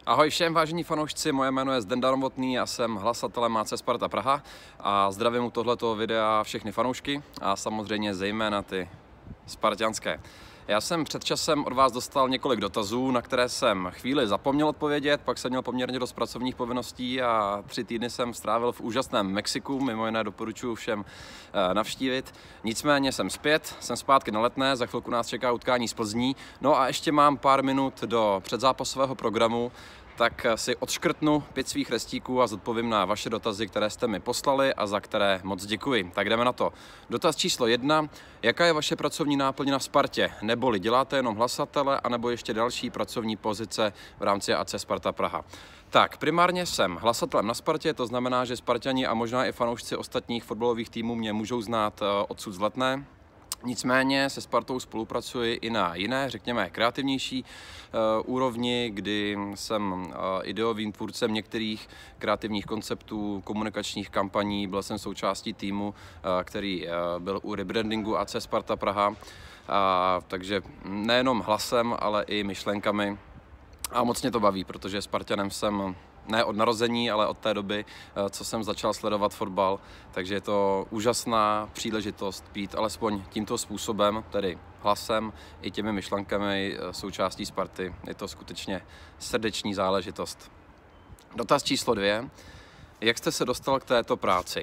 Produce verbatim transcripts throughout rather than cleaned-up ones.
Ahoj všem vážení fanoušci, moje jméno je Zdenda Novotný, já jsem hlasatelem A C Sparta Praha a zdravím u tohletoho videa všechny fanoušky a samozřejmě zejména ty spartianské. Já jsem před časem od vás dostal několik dotazů, na které jsem chvíli zapomněl odpovědět, pak jsem měl poměrně dost pracovních povinností a tři týdny jsem strávil v úžasném Mexiku, mimo jiné doporučuji všem navštívit. Nicméně jsem zpět, jsem zpátky na Letné, za chvilku nás čeká utkání z Plzní, no a ještě mám pár minut do předzápasového programu, tak si odškrtnu pět svých restíků a zodpovím na vaše dotazy, které jste mi poslali a za které moc děkuji. Tak jdeme na to. Dotaz číslo jedna. Jaká je vaše pracovní náplň na Spartě? Neboli děláte jenom hlasatele, anebo ještě další pracovní pozice v rámci A C Sparta Praha? Tak, primárně jsem hlasatelem na Spartě, to znamená, že Sparťani a možná i fanoušci ostatních fotbalových týmů mě můžou znát odsud z Letné. Nicméně se Spartou spolupracuji i na jiné, řekněme, kreativnější uh, úrovni, kdy jsem uh, ideovým tvůrcem některých kreativních konceptů, komunikačních kampaní, byl jsem součástí týmu, uh, který uh, byl u rebrandingu A C Sparta Praha, uh, takže nejenom hlasem, ale i myšlenkami. A moc mě to baví, protože Spartanem jsem ne od narození, ale od té doby, co jsem začal sledovat fotbal. Takže je to úžasná příležitost být alespoň tímto způsobem, tedy hlasem i těmi myšlenkami součástí Sparty. Je to skutečně srdeční záležitost. Dotaz číslo dvě. Jak jste se dostal k této práci?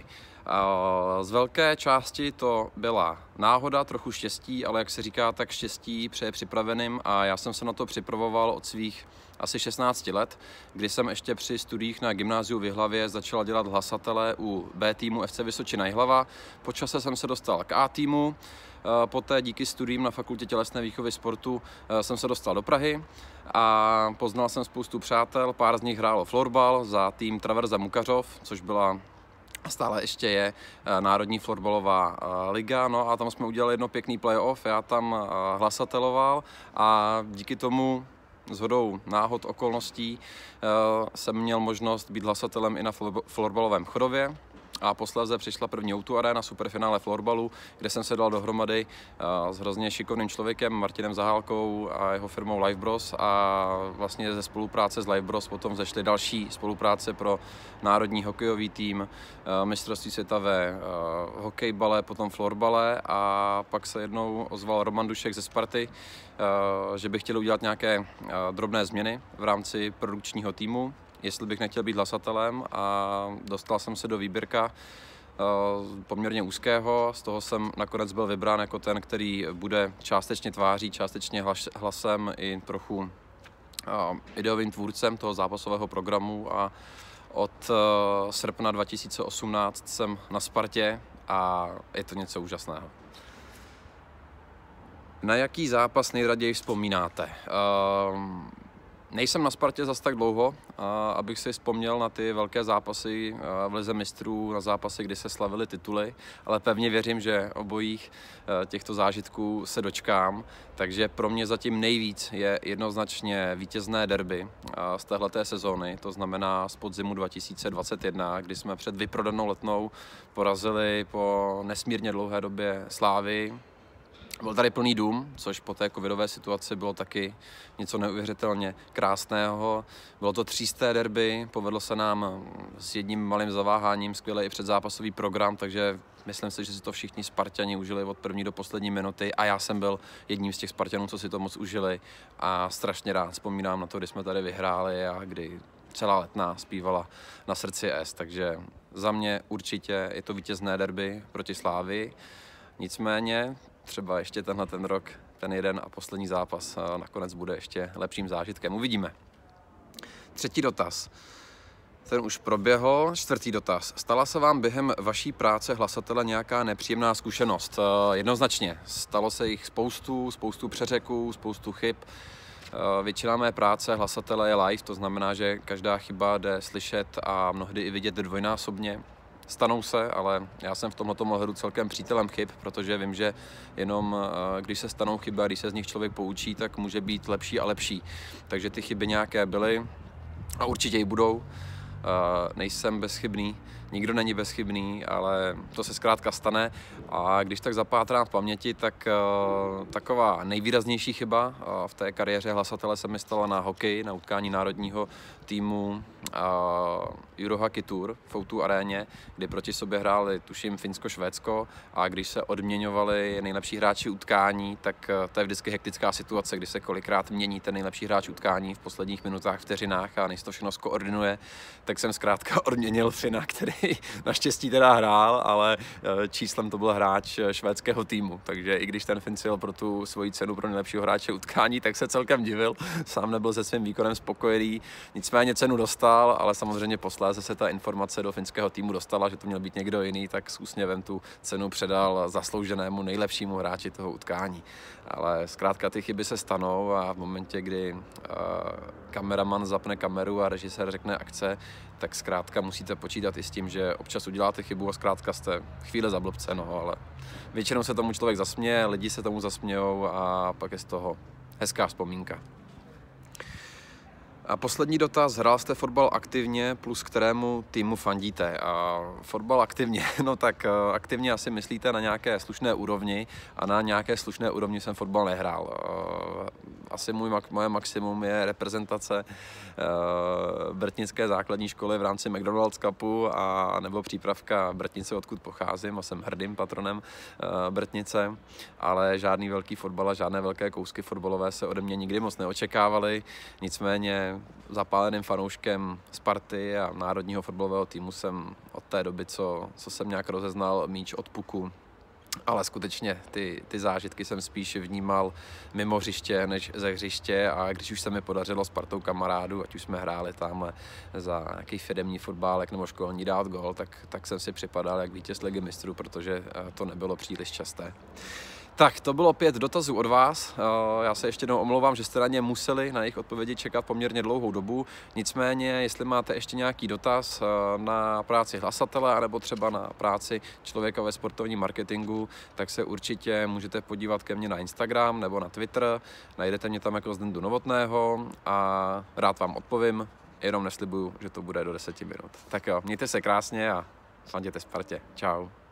Z velké části to byla náhoda, trochu štěstí, ale jak se říká, tak štěstí přeje připraveným a já jsem se na to připravoval od svých asi šestnácti let, kdy jsem ještě při studiích na gymnáziu v Jihlavě začal dělat hlasatele u B týmu F C Vysočina Jihlava. Po čase jsem se dostal k A týmu, poté díky studiím na Fakultě tělesné výchovy sportu jsem se dostal do Prahy a poznal jsem spoustu přátel, pár z nich hrálo florbal za tým Traverza Mukařov, což byla stále ještě je Národní florbalová liga, no a tam jsme udělali jedno pěkný playoff, já tam hlasateloval a díky tomu shodou náhod okolností jsem měl možnost být hlasatelem i na florbalovém Chodově. A posléze přišla první O dva Arena, superfinále florbalu, kde jsem se dal dohromady s hrozně šikovným člověkem, Martinem Zahálkou a jeho firmou Live Bros. A vlastně ze spolupráce s Live Bros potom zešly další spolupráce pro národní hokejový tým, mistrovství světa ve hokejbale, potom florbale a pak se jednou ozval Roman Dušek ze Sparty, že by chtěl udělat nějaké drobné změny v rámci produkčního týmu, jestli bych nechtěl být hlasatelem, a dostal jsem se do výběrka poměrně úzkého, z toho jsem nakonec byl vybrán jako ten, který bude částečně tváří, částečně hlasem i trochu ideovým tvůrcem toho zápasového programu a od srpna dva tisíce osmnáct jsem na Spartě a je to něco úžasného. Na jaký zápas nejraději vzpomínáte? Nejsem na Spartě zas tak dlouho, abych si vzpomněl na ty velké zápasy v lize mistrů, na zápasy, kdy se slavily tituly, ale pevně věřím, že obojích těchto zážitků se dočkám, takže pro mě zatím nejvíc je jednoznačně vítězné derby z téhleté sezóny, to znamená z podzimu dva tisíce dvacet jedna, kdy jsme před vyprodanou Letnou porazili po nesmírně dlouhé době Slávii. Byl tady plný dům, což po té covidové situaci bylo taky něco neuvěřitelně krásného. Bylo to třísté derby, povedlo se nám s jedním malým zaváháním skvěle i předzápasový program, takže myslím si, že si to všichni Sparťani užili od první do poslední minuty a já jsem byl jedním z těch Sparťanů, co si to moc užili a strašně rád vzpomínám na to, kdy jsme tady vyhráli a kdy celá Letná zpívala Na srdci S, takže za mě určitě je to vítězné derby proti Slávii. Nicméně třeba ještě tenhle ten rok, ten jeden a poslední zápas nakonec bude ještě lepším zážitkem. Uvidíme. Třetí dotaz. Ten už proběhl. Čtvrtý dotaz. Stala se vám během vaší práce hlasatele nějaká nepříjemná zkušenost? Jednoznačně. Stalo se jich spoustu, spoustu přeřeků, spoustu chyb. Většina mé práce hlasatele je live, to znamená, že každá chyba jde slyšet a mnohdy i vidět dvojnásobně. Stanou se, ale já jsem v tomto ohledu celkem přítelem chyb, protože vím, že jenom když se stanou chyby a když se z nich člověk poučí, tak může být lepší a lepší. Takže ty chyby nějaké byly a určitě i budou. nejsem bezchybný, nikdo není bezchybný, ale to se zkrátka stane a když tak zapátrám v paměti, tak taková nejvýraznější chyba v té kariéře hlasatele se mi stala na hokej, na utkání národního týmu Euro Hockey Tour v O dva aréně, kdy proti sobě hráli, tuším, Finsko-Švédsko a když se odměňovali nejlepší hráči utkání, tak to je vždycky hektická situace, kdy se kolikrát mění ten nejlepší hráč utkání v posledních minutách, vteřinách a než to všechno skoordinuje, tak jsem zkrátka odměnil Fina, který naštěstí teda hrál, ale číslem to byl hráč švédského týmu, takže i když ten Fin si jel pro tu svoji cenu pro nejlepšího hráče utkání, tak se celkem divil, sám nebyl se svým výkonem spokojený, nicméně cenu dostal, ale samozřejmě posléze se ta informace do finského týmu dostala, že to měl být někdo jiný, tak s úsměvem tu cenu předal zaslouženému nejlepšímu hráči toho utkání. Ale zkrátka ty chyby se stanou a v momentě, kdy uh, kameraman zapne kameru a režisér řekne akce, tak zkrátka musíte počítat i s tím, že občas uděláte chybu a zkrátka jste chvíle za blbce, no, ale většinou se tomu člověk zasměje, lidi se tomu zasmějou a pak je z toho hezká vzpomínka. A poslední dotaz, hrál jste fotbal aktivně, plus kterému týmu fandíte? A fotbal aktivně, no tak aktivně asi myslíte na nějaké slušné úrovni a na nějaké slušné úrovni jsem fotbal nehrál. Asi můj, moje maximum je reprezentace Brtnické základní školy v rámci McDonald's Cupu a nebo přípravka Brtnice, odkud pocházím a jsem hrdým patronem Brtnice, ale žádný velký fotbal a žádné velké kousky fotbalové se ode mě nikdy moc neočekávaly, nicméně zapáleným fanouškem Sparty a národního fotbalového týmu jsem od té doby, co, co jsem nějak rozeznal míč od puku. Ale skutečně ty, ty zážitky jsem spíš vnímal mimo hřiště než ze hřiště a když už se mi podařilo s partou kamarádů, ať už jsme hráli tam za nějaký firemní fotbálek nebo školní dát gol, tak, tak jsem si připadal jak vítěz ligy mistrů, protože to nebylo příliš časté. Tak, to bylo pět dotazů od vás. Já se ještě jednou omlouvám, že jste na ně museli na jejich odpovědi čekat poměrně dlouhou dobu. Nicméně, jestli máte ještě nějaký dotaz na práci hlasatele anebo třeba na práci člověka ve sportovním marketingu, tak se určitě můžete podívat ke mně na Instagram nebo na Twitter. Najdete mě tam jako Zdendu Novotného a rád vám odpovím, jenom neslibuju, že to bude do deseti minut. Tak jo, mějte se krásně a fanděte Spartě. Čau.